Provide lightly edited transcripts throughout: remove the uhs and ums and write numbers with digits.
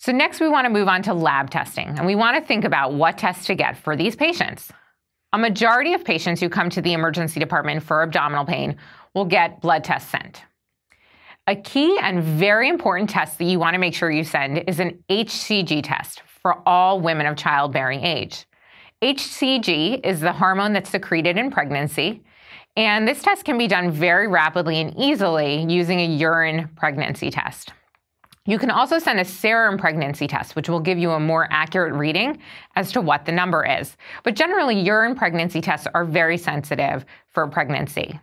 So next we want to move on to lab testing, and we want to think about what tests to get for these patients. A majority of patients who come to the emergency department for abdominal pain will get blood tests sent. A key and very important test that you want to make sure you send is an HCG test for all women of childbearing age. HCG is the hormone that's secreted in pregnancy, and this test can be done very rapidly and easily using a urine pregnancy test. You can also send a serum pregnancy test, which will give you a more accurate reading as to what the number is. But generally, urine pregnancy tests are very sensitive for pregnancy.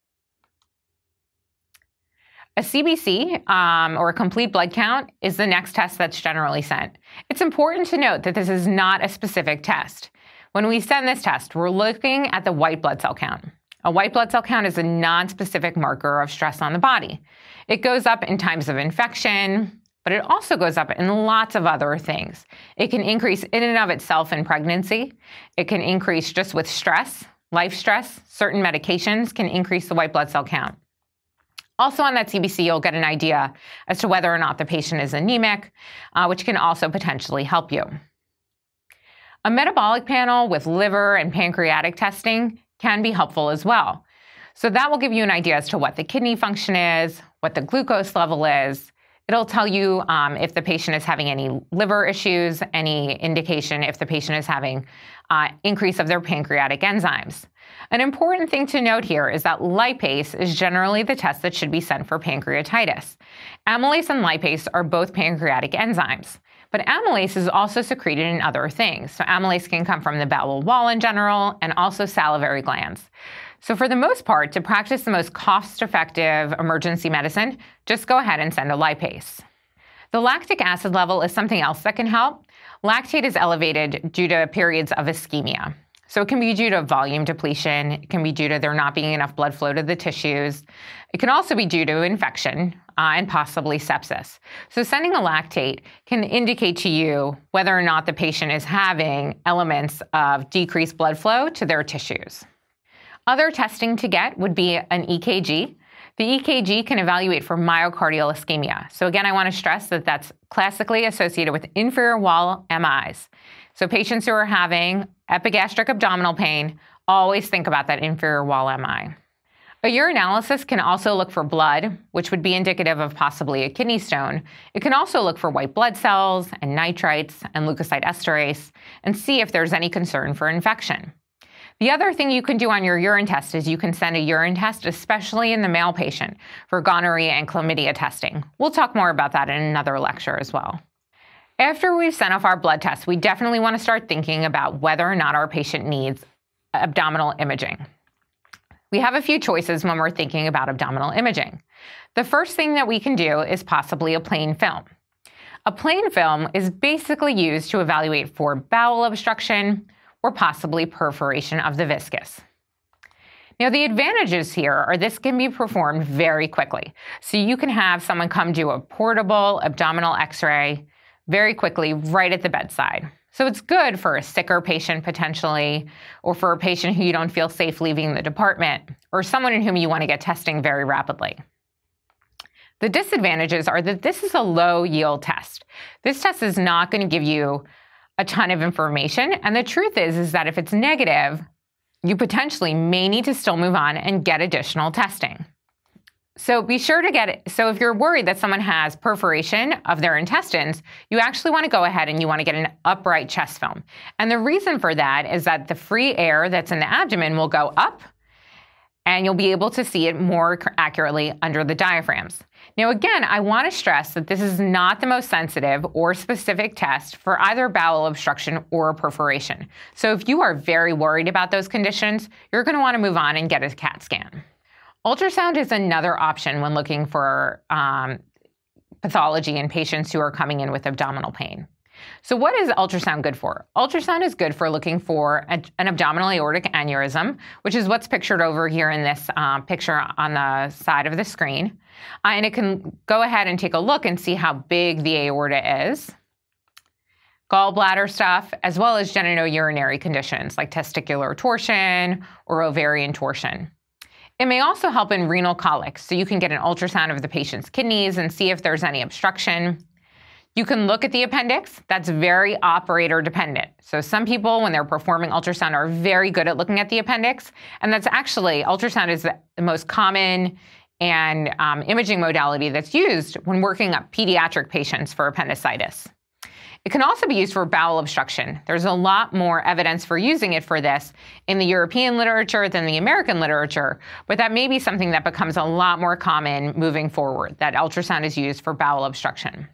A CBC, or a complete blood count, is the next test that's generally sent. It's important to note that this is not a specific test. When we send this test, we're looking at the white blood cell count. A white blood cell count is a non-specific marker of stress on the body. It goes up in times of infection, but it also goes up in lots of other things. It can increase in and of itself in pregnancy. It can increase just with stress, life stress. Certain medications can increase the white blood cell count. Also on that CBC, you'll get an idea as to whether or not the patient is anemic, which can also potentially help you. A metabolic panel with liver and pancreatic testing can be helpful as well. So that will give you an idea as to what the kidney function is, what the glucose level is. It'll tell you if the patient is having any liver issues, any indication if the patient is having increase of their pancreatic enzymes. An important thing to note here is that lipase is generally the test that should be sent for pancreatitis. Amylase and lipase are both pancreatic enzymes, but amylase is also secreted in other things. So amylase can come from the bowel wall in general and also salivary glands. So for the most part, to practice the most cost-effective emergency medicine, just go ahead and send a lipase. The lactic acid level is something else that can help. Lactate is elevated due to periods of ischemia. So it can be due to volume depletion. It can be due to there not being enough blood flow to the tissues. It can also be due to infection and possibly sepsis. So sending a lactate can indicate to you whether or not the patient is having elements of decreased blood flow to their tissues. Other testing to get would be an EKG. The EKG can evaluate for myocardial ischemia. So again, I want to stress that that's classically associated with inferior wall MIs. So patients who are having epigastric abdominal pain, always think about that inferior wall MI. A urinalysis can also look for blood, which would be indicative of possibly a kidney stone. It can also look for white blood cells and nitrites and leukocyte esterase and see if there's any concern for infection. The other thing you can do on your urine test is you can send a urine test, especially in the male patient, for gonorrhea and chlamydia testing. We'll talk more about that in another lecture as well. After we've sent off our blood tests, we definitely want to start thinking about whether or not our patient needs abdominal imaging. We have a few choices when we're thinking about abdominal imaging. The first thing that we can do is possibly a plain film. A plain film is basically used to evaluate for bowel obstruction or possibly perforation of the viscus. Now, the advantages here are this can be performed very quickly. So you can have someone come do a portable abdominal x-ray very quickly right at the bedside. So it's good for a sicker patient potentially, or for a patient who you don't feel safe leaving the department, or someone in whom you want to get testing very rapidly. The disadvantages are that this is a low yield test. This test is not going to give you a ton of information, and the truth is that if it's negative, you potentially may need to still move on and get additional testing. So be sure to get it. So if you're worried that someone has perforation of their intestines, you actually want to go ahead and you want to get an upright chest film. And the reason for that is that the free air that's in the abdomen will go up, and you'll be able to see it more accurately under the diaphragms. Now, again, I want to stress that this is not the most sensitive or specific test for either bowel obstruction or perforation. So if you are very worried about those conditions, you're going to want to move on and get a CAT scan. Ultrasound is another option when looking for pathology in patients who are coming in with abdominal pain. So what is ultrasound good for? Ultrasound is good for looking for an abdominal aortic aneurysm, which is what's pictured over here in this picture on the side of the screen. And it can go ahead and take a look and see how big the aorta is, gallbladder stuff, as well as genitourinary conditions like testicular torsion or ovarian torsion. It may also help in renal colic, so you can get an ultrasound of the patient's kidneys and see if there's any obstruction. You can look at the appendix. That's very operator dependent. So some people, when they're performing ultrasound, are very good at looking at the appendix. And that's actually, ultrasound is the most common and imaging modality that's used when working up pediatric patients for appendicitis. It can also be used for bowel obstruction. There's a lot more evidence for using it for this in the European literature than the American literature, but that may be something that becomes a lot more common moving forward, that ultrasound is used for bowel obstruction.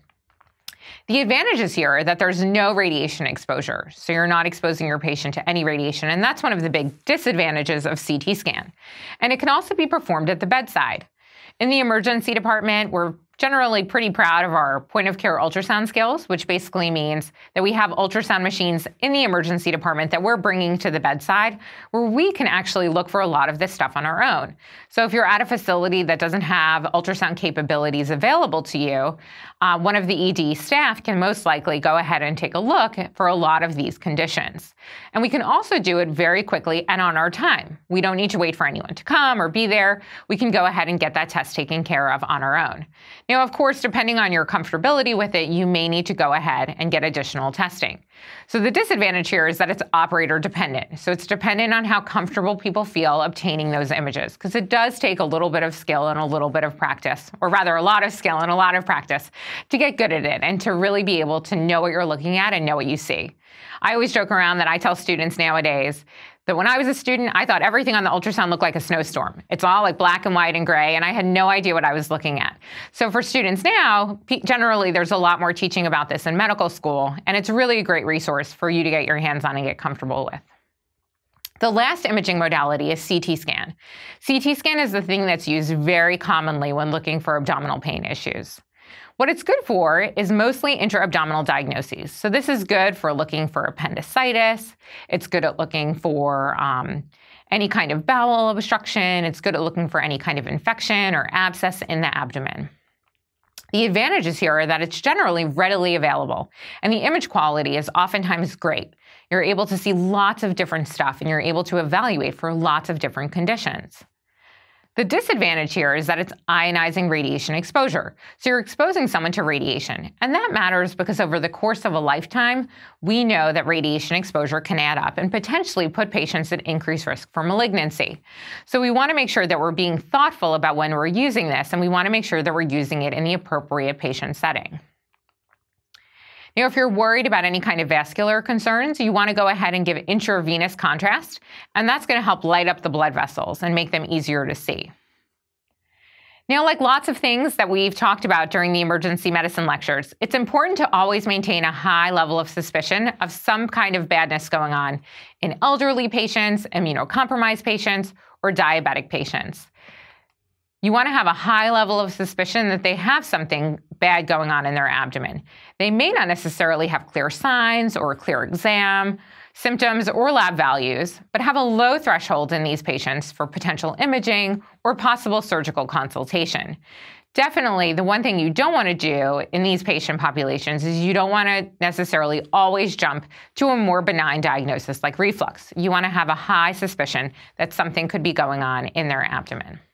The advantages here are that there's no radiation exposure, so you're not exposing your patient to any radiation, and that's one of the big disadvantages of CT scan. And it can also be performed at the bedside. In the emergency department, we're generally pretty proud of our point-of-care ultrasound skills, which basically means that we have ultrasound machines in the emergency department that we're bringing to the bedside, where we can actually look for a lot of this stuff on our own. So if you're at a facility that doesn't have ultrasound capabilities available to you, one of the ED staff can most likely go ahead and take a look for a lot of these conditions. And we can also do it very quickly and on our time. We don't need to wait for anyone to come or be there. We can go ahead and get that test taken care of on our own. Now, of course, depending on your comfortability with it, you may need to go ahead and get additional testing. So the disadvantage here is that it's operator dependent. So it's dependent on how comfortable people feel obtaining those images, because it does take a little bit of skill and a little bit of practice, or rather a lot of skill and a lot of practice to get good at it and to really be able to know what you're looking at and know what you see. I always joke around that I tell students nowadays that when I was a student, I thought everything on the ultrasound looked like a snowstorm. It's all like black and white and gray, and I had no idea what I was looking at. So for students now, generally there's a lot more teaching about this in medical school, and it's really a great resource for you to get your hands on and get comfortable with. The last imaging modality is CT scan. CT scan is the thing that's used very commonly when looking for abdominal pain issues. What it's good for is mostly intra-abdominal diagnoses. So this is good for looking for appendicitis. It's good at looking for any kind of bowel obstruction. It's good at looking for any kind of infection or abscess in the abdomen. The advantages here are that it's generally readily available, and the image quality is oftentimes great. You're able to see lots of different stuff, and you're able to evaluate for lots of different conditions. The disadvantage here is that it's ionizing radiation exposure. So you're exposing someone to radiation. And that matters because over the course of a lifetime, we know that radiation exposure can add up and potentially put patients at increased risk for malignancy. So we want to make sure that we're being thoughtful about when we're using this, and we want to make sure that we're using it in the appropriate patient setting. Now, if you're worried about any kind of vascular concerns, you want to go ahead and give intravenous contrast, and that's going to help light up the blood vessels and make them easier to see. Now, like lots of things that we've talked about during the emergency medicine lectures, it's important to always maintain a high level of suspicion of some kind of badness going on in elderly patients, immunocompromised patients, or diabetic patients. You want to have a high level of suspicion that they have something bad going on in their abdomen. They may not necessarily have clear signs or clear exam, symptoms, or lab values, but have a low threshold in these patients for potential imaging or possible surgical consultation. Definitely, the one thing you don't want to do in these patient populations is you don't want to necessarily always jump to a more benign diagnosis like reflux. You want to have a high suspicion that something could be going on in their abdomen.